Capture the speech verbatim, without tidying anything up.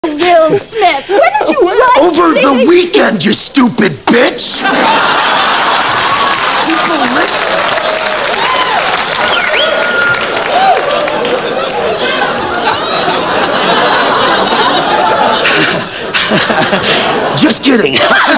Will Smith, when did you write Over these? the weekend, you stupid bitch! People listen. Just kidding.